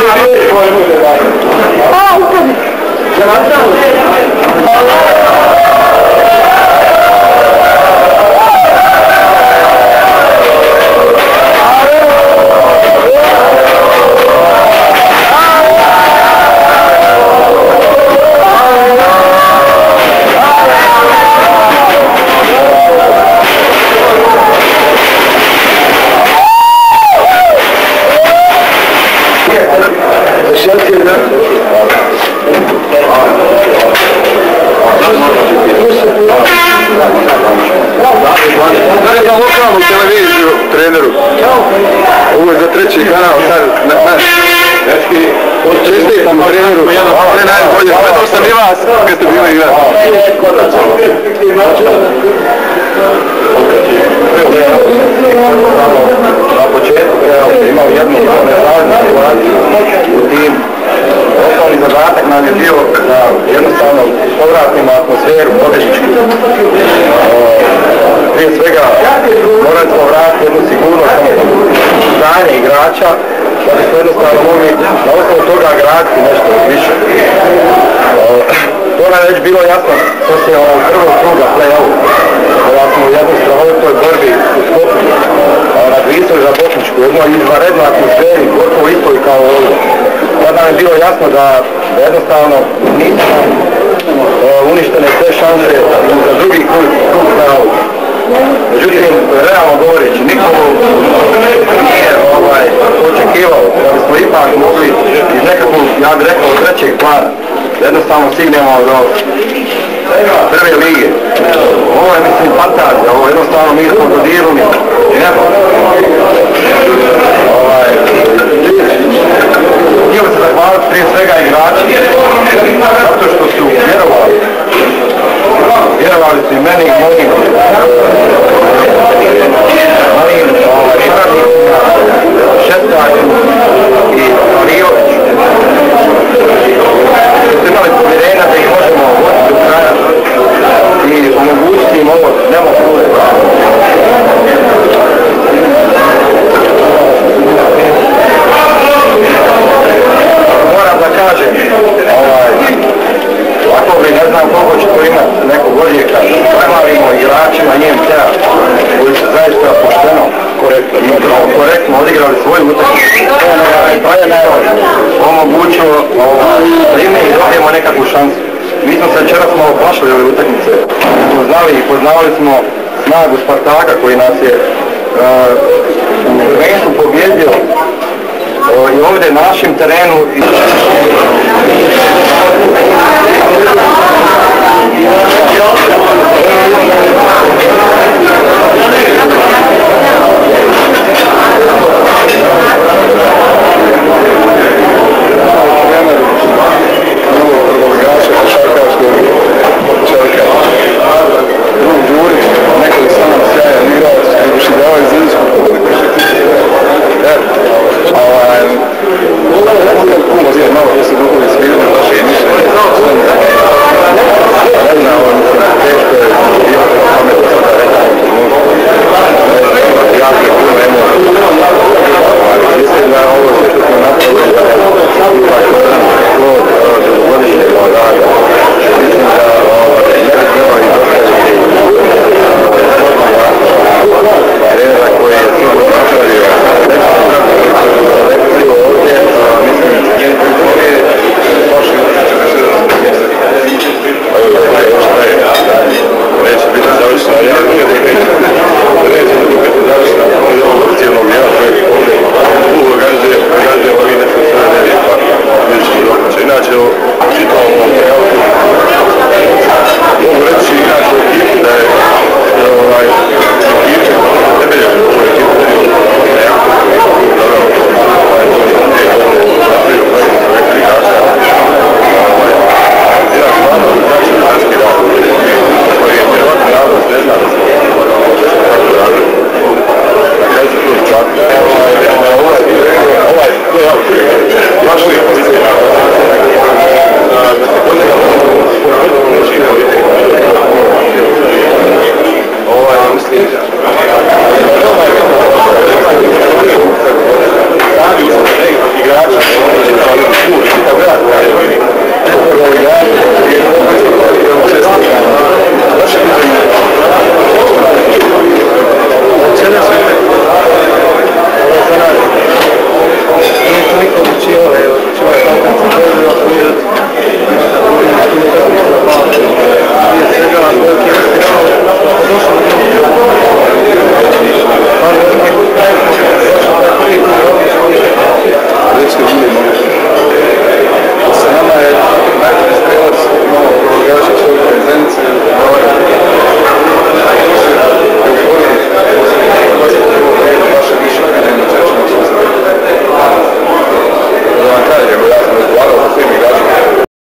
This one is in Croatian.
Treneru, ovo je za treći kanal, sad naš. Čestitam treneru, sve najbolje, gledao sam i vas kad ste bili igrati. Na početku imao jednu nezavisnu situaciju u tim. Osnovni zadatak nam je bio da jednostavno povratimo atmosferu pobjednički. Prije svega morali smo vratiti jednu sigurnost stanje igrača da bi smo jednostavno mogli na osnovu toga graditi nešto više. To nam je već bilo jasno poslije ovog prvog kruga play-off, kada smo u jednoj strahovitoj borbi u Skopju nadvisali za Bosančku, jednoj izvanrednoj atmosferi, gotovo isto i kao ovdje. Tad nam je bilo jasno da jednostavno nisu uništene sve šanse za drugi krug play-off. Međutim, realno govoreći, niko nije očekivao da bismo ipak mogli iz nekakvog, ja bih rekao, trećeg plana jednostavno stignemo do prve lige. Ovo je, mislim, fantazija, ovo jednostavno mi smo dodirili nebo. Htio se zahvaliti prije svega igrači, zato što su vjerovali su i meni i mojim saradnicima, Šestaku i Alijović. Su imali povjerenja da ih možemo voditi do kraja i omogućiti im ovo nemoguće. Moram da kažem, ovako bi ne znam koliko će to imati nekog odjeka, premavimo igračima IMT-a koji su zaista pošteno, korektno odigrali svoju utakmicu. To je najvažnije. Omogućilo da ime i dobijemo nekakvu šansu. Mi smo se večeras malo plašili ove utakmice. Znali i poznavali smo snagu Spartaka koji nas je u prvenstvu pobjedio i ovdje na našem terenu